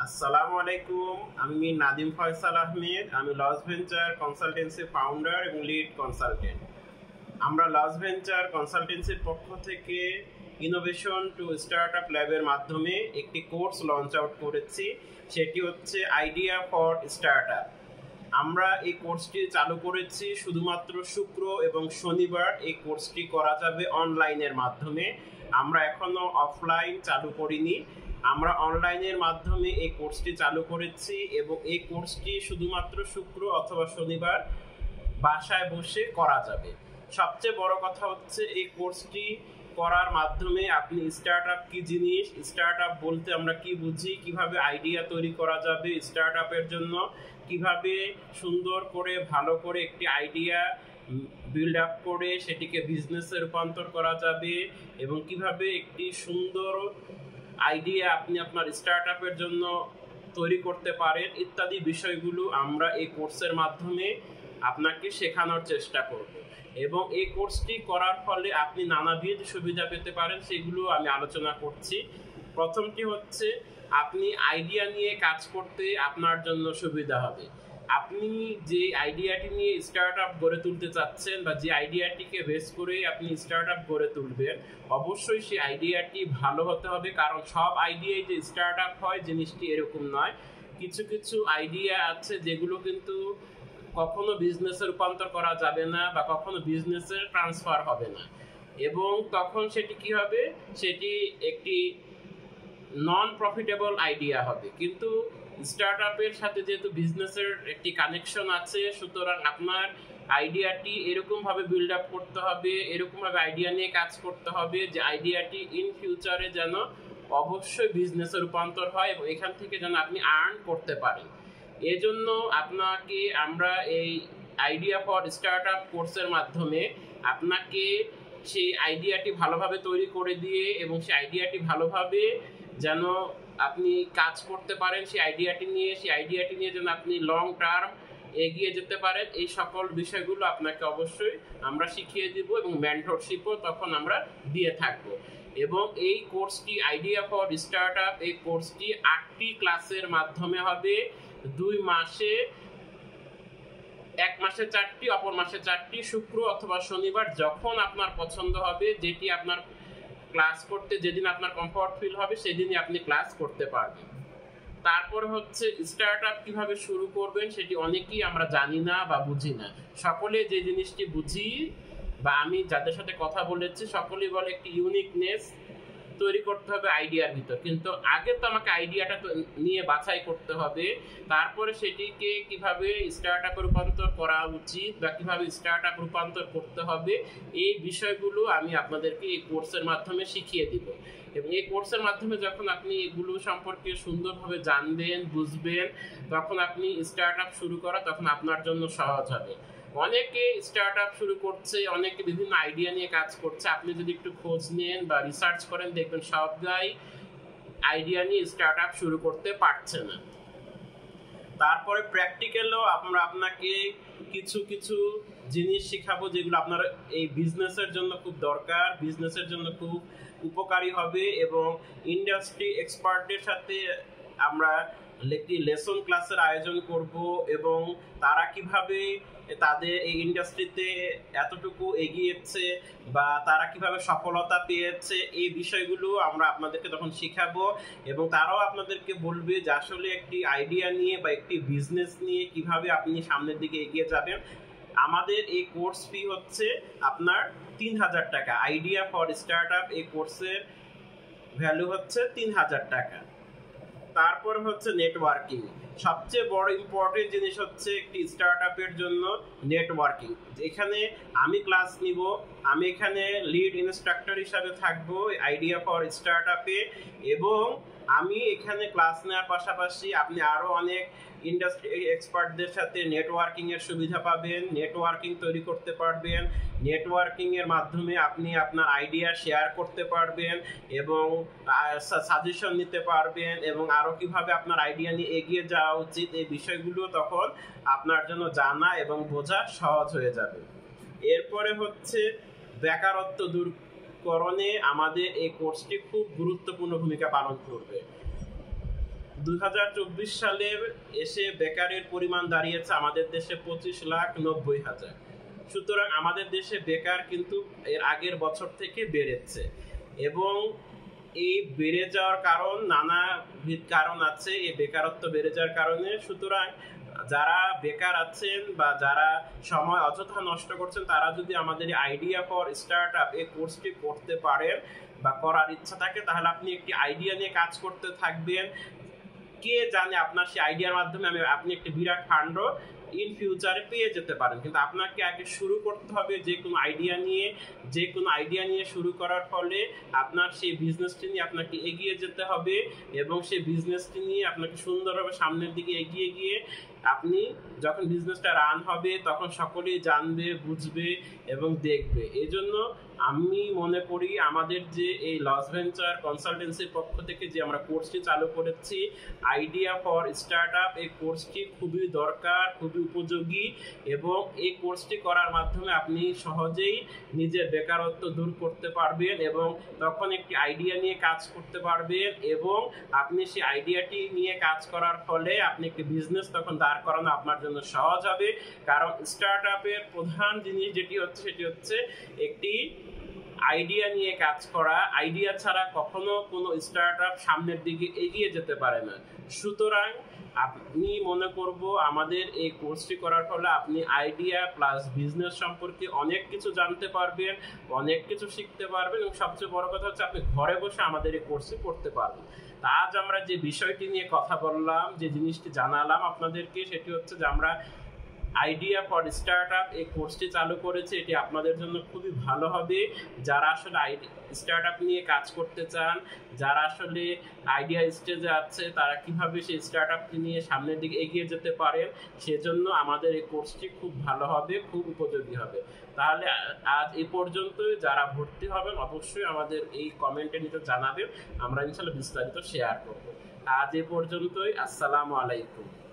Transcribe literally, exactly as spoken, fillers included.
আসসালামু আলাইকুম। আমি নাদিম ফয়সাল আহমেদ। আমি লস ভেঞ্চার কনসালটেন্সি ফাউন্ডার এবং লিড কনসালটেন্ট। আমরা লস ভেঞ্চার কনসালটেন্সির পক্ষ থেকে ইনোভেশন টু স্টার্টআপ ল্যাবের মাধ্যমে একটি কোর্স লঞ্চ আউট করেছি। সেটি হচ্ছে আইডিয়া ফর স্টার্টআপ। আমরা এই কোর্সটি চালু করেছি শুধুমাত্র শুক্র এবং শনিবার এই কোর্সটি করা যাবে অনলাইনের মাধ্যমে। আমরা এখনো অফলাইন চালু করিনি। আমরা অনলাইনের মাধ্যমে এই কোর্সটি চালু করেছি এবং এই কোর্সটি শুধুমাত্র শুক্র অথবা শনিবার বাসায় বসে করা যাবে। সবচেয়ে বড় কথা হচ্ছে এই কোর্সটি করার মাধ্যমে আপনি স্টার্টআপ কি জিনিস, স্টার্টআপ বলতে আমরা কি বুঝি, কিভাবে আইডিয়া তৈরি করা যাবে স্টার্টআপের জন্য, কিভাবে সুন্দর করে ভালো করে একটি আইডিয়া বিল্ড আপ করে সেটিকে বিজনেসে রূপান্তর করা যাবে এবং কিভাবে একটি সুন্দর আইডিয়া আপনি আপনার স্টার্টআপের জন্য তৈরি করতে পারেন ইত্যাদি বিষয়গুলো আমরা এই কোর্সের মাধ্যমে আপনাকে শেখানোর চেষ্টা করব এবং এই কোর্সটি করার ফলে আপনি নানাবিধ সুবিধা পেতে পারেন, সেগুলো আমি আলোচনা করছি। প্রথমটি হচ্ছে আপনি আইডিয়া নিয়ে কাজ করতে আপনার জন্য সুবিধা হবে। আপনি যে আইডিয়াটি নিয়ে স্টার্টআপ গড়ে তুলতে চাচ্ছেন বা যে আইডিয়াটিকে বেস করে আপনি স্টার্টআপ গড়ে তুলবেন, অবশ্যই সেই আইডিয়াটি ভালো হতে হবে, কারণ সব আইডিয়াই যে স্টার্টআপ হয় জিনিসটি এরকম নয়। কিছু কিছু আইডিয়া আছে যেগুলো কিন্তু কখনো বিজনেসে রূপান্তর করা যাবে না বা কখনো বিজনেসে ট্রান্সফার হবে না, এবং তখন সেটি কি হবে, সেটি একটি নন প্রফিটেবল আইডিয়া হবে। কিন্তু স্টার্টআপের সাথে যেহেতু বিজনেসের একটি কানেকশন আছে, সুতরাং আপনার আইডিয়াটি এরকমভাবে বিল্ড আপ করতে হবে, এরকমভাবে আইডিয়া নিয়ে কাজ করতে হবে যে আইডিয়াটি ইন ফিউচারে যেন অবশ্যই বিজনেসে রূপান্তর হয় এবং এখান থেকে যেন আপনি আর্ন করতে পারেন। এজন্য আপনাকে আমরা এই আইডিয়া ফর স্টার্টআপ কোর্সের মাধ্যমে আপনাকে সেই আইডিয়াটি ভালোভাবে তৈরি করে দিয়ে এবং সেই আইডিয়াটি ভালোভাবে যেন আপনি কাজ করতে পারেন সেই আইডিয়াটি নিয়ে, সেই আইডিয়াটি নিয়ে যেন আপনি লং টার্ম এগিয়ে যেতে পারেন, এই সকল বিষয়গুলো আপনাকে অবশ্যই আমরা শিখিয়ে দিব এবং মেন্টরশিপও তখন আমরা দিয়ে থাকবো। এবং এই কোর্সটি আইডিয়া ফর স্টার্টআপ এই কোর্সটি আটটি ক্লাসের মাধ্যমে হবে। দুই মাসে, এক মাসে চারটি, অপর মাসে চারটি, শুক্র অথবা শনিবার যখন আপনার পছন্দ হবে, যেটি আপনার ক্লাস করতে যেদিন আপনার কমফর্ট ফিল হবে সেদিনই আপনি ক্লাস করতে পারবেন। তারপরে হচ্ছে স্টার্টআপ কিভাবে শুরু করবেন সেটি অনেকেই আমরা জানি না বা বুঝি না। সকলে যে জিনিসটি বুঝি বা আমি যাদের সাথে কথা বলেছি সকলেই বলে একটি ইউনিকনেস তৈরি করতে হবে আইডিয়ার ভিতর, কিন্তু আগে তো আমাকে আইডিয়াটা নিয়ে বাছাই করতে হবে, তারপরে সেটিকে কিভাবে স্টার্টআপে রূপান্তর করা উচিত বা কিভাবে স্টার্টআপ রূপান্তর করতে হবে এই বিষয়গুলো আমি আপনাদেরকে এই কোর্সের মাধ্যমে শিখিয়ে দিব। এবং এই কোর্সের মাধ্যমে যখন আপনি এগুলো সম্পর্কে সুন্দরভাবে জানবেন, বুঝবেন, তখন আপনি স্টার্টআপ শুরু করা তখন আপনার জন্য সহজ হবে। অনেকে স্টার্টআপ শুরু করছে, অনেকে বিভিন্ন আইডিয়া নিয়ে কাজ করছে, আপনি যদি একটু খোঁজ নেন বা রিসার্চ করেন দেখবেন সবাই আইডিয়া নিয়ে স্টার্টআপ শুরু করতে পারছে না। তারপরে প্র্যাকটিক্যালও আমরা আপনাকে কিছু কিছু জিনিস শেখাবো যেগুলো আপনার এই বিজনেসের জন্য খুব দরকার, বিজনেসের জন্য খুব উপকারী হবে এবং ইন্ডাস্ট্রি এক্সপার্টের সাথে আমরা একটি লেসন ক্লাসের আয়োজন করব এবং তারা কিভাবে তাদের এই ইন্ডাস্ট্রিতে এতটুকু এগিয়েছে বা তারা কিভাবে সফলতা পেয়েছে এই বিষয়গুলো আমরা আপনাদেরকে তখন শেখাবো এবং তারাও আপনাদেরকে বলবে যে আসলে একটি আইডিয়া নিয়ে বা একটি বিজনেস নিয়ে কিভাবে আপনি সামনের দিকে এগিয়ে যাবেন। আমাদের এই কোর্স ফি হচ্ছে আপনার তিন হাজার টাকা। আইডিয়া ফর স্টার্টআপ এই কোর্সের ভ্যালু হচ্ছে তিন হাজার টাকা। তারপর হচ্ছে নেটওয়ার্কিং। সবচেয়ে বড় ইম্পর্টেন্ট জিনিস হচ্ছে একটি স্টার্টআপের জন্য নেটওয়ার্কিং। এখানে আমি ক্লাস নিব, আমি এখানে লিড ইনস্ট্রাক্টর হিসাবে থাকবো আইডিয়া ফর স্টার্টআপে এবং আমি এখানে ক্লাস নেওয়ার পাশাপাশি আপনি আরও অনেক ইন্ডাস্ট্রি এক্সপার্টদের সাথে নেটওয়ার্কিংয়ের সুবিধা পাবেন, নেটওয়ার্কিং তৈরি করতে পারবেন, নেটওয়ার্কিংয়ের মাধ্যমে আপনি আপনার আইডিয়া শেয়ার করতে পারবেন এবং সাজেশন নিতে পারবেন এবং আরও কীভাবে আপনার আইডিয়া নিয়ে এগিয়ে যাওয়া উচিত এই বিষয়গুলো তখন আপনার জন্য জানা এবং বোঝা সহজ হয়ে যাবে। এরপরে হচ্ছে বেকারত্ব দূরকরণে আমাদের এই কোর্সটি খুব গুরুত্বপূর্ণ ভূমিকা পালন করবে। দুই হাজার চব্বিশ সালে এসে বেকারের পরিমাণ দাঁড়িয়েছে আমাদের দেশে পঁচিশ লাখ নব্বই হাজার। সুতরাং আমাদের দেশে বেকার কিন্তু এর আগের বছর থেকে বেড়েছে, এবং এই বেড়ে যাওয়ার কারণ নানাবিধ কারণ আছে এই বেকারত্ব বেড়ে যাওয়ার কারণে। সুতরাং যারা বেকার আছেন বা যারা সময় অযথা নষ্ট করছেন, তারা যদি আমাদের আইডিয়া ফর স্টার্ট আপ এই কোর্সটি করতে পারেন বা করার ইচ্ছা থাকে, তাহলে আপনি একটি আইডিয়া নিয়ে কাজ করতে থাকবেন। কে জানে আপনার সেই আইডিয়ার মাধ্যমে আমি আপনি একটি বিরাট ফান্ডও ইন ফিউচারে পেয়ে যেতে পারেন। কিন্তু আপনাকে আগে শুরু করতে হবে যে কোনো আইডিয়া নিয়ে। যে কোনো আইডিয়া নিয়ে শুরু করার ফলে আপনার সেই বিজনেসটি নিয়ে আপনাকে এগিয়ে যেতে হবে, এবং সেই বিজনেসটি নিয়ে আপনাকে সুন্দরভাবে সামনের দিকে এগিয়ে গিয়ে আপনি যখন বিজনেসটা রান হবে তখন সকলেই জানবে, বুঝবে এবং দেখবে। এই জন্য আমি মনে করি আমাদের যে এই লস ভেঞ্চার কনসালটেন্সির পক্ষ থেকে যে আমরা কোর্সটি চালু করেছি আইডিয়া ফর স্টার্ট আপ, এই কোর্সটি খুবই দরকার, খুবই উপযোগী, এবং এই কোর্সটি করার মাধ্যমে আপনি সহজেই নিজের বেকারত্ব দূর করতে পারবেন এবং তখন একটি আইডিয়া নিয়ে কাজ করতে পারবেন, এবং আপনি সেই আইডিয়াটি নিয়ে কাজ করার ফলে আপনি একটি বিজনেস তখন দাঁড় করানো আপনার জন্য সহজ হবে। কারণ স্টার্ট আপের প্রধান জিনিস যেটি হচ্ছে সেটি হচ্ছে একটি আইডিয়া নিয়ে কাজ করা। আইডিয়া ছাড়া কখনো কোনো স্টার্ট আপ সামনের দিকে এগিয়ে যেতে পারে না। সুতরাং আপনি মনে করব আমাদের এই কোর্সটি করার ফলে আপনি আইডিয়া প্লাস বিজনেস সম্পর্কে অনেক কিছু জানতে পারবেন, অনেক কিছু শিখতে পারবেন, এবং সবচেয়ে বড় কথা হচ্ছে আপনি ঘরে বসে আমাদের এই কোর্সটি করতে পারবেন। তা আজ আমরা যে বিষয়টি নিয়ে কথা বললাম, যে জিনিসটি জানালাম আপনাদেরকে, সেটি হচ্ছে যে আমরা আইডিয়া ফর স্টার্ট আপ এই কোর্সটি চালু করেছে। এটি আপনাদের জন্য খুবই ভালো হবে যারা আসলে স্টার্ট আপ নিয়ে কাজ করতে চান, যারা আসলে আইডিয়া স্টেজে আছে, তারা কিভাবে সেই স্টার্ট আপটি নিয়ে সামনের দিকে এগিয়ে যেতে পারেন, সেজন্য আমাদের এই কোর্সটি খুব ভালো হবে, খুব উপযোগী হবে। তাহলে আজ এই পর্যন্তই। যারা ভর্তি হবেন অবশ্যই আমাদের এই কমেন্টের নিচে জানাবেন, আমরা ইনশাআল্লাহ বিস্তারিত শেয়ার করব। আজ এই পর্যন্তই। আসসালামু আলাইকুম।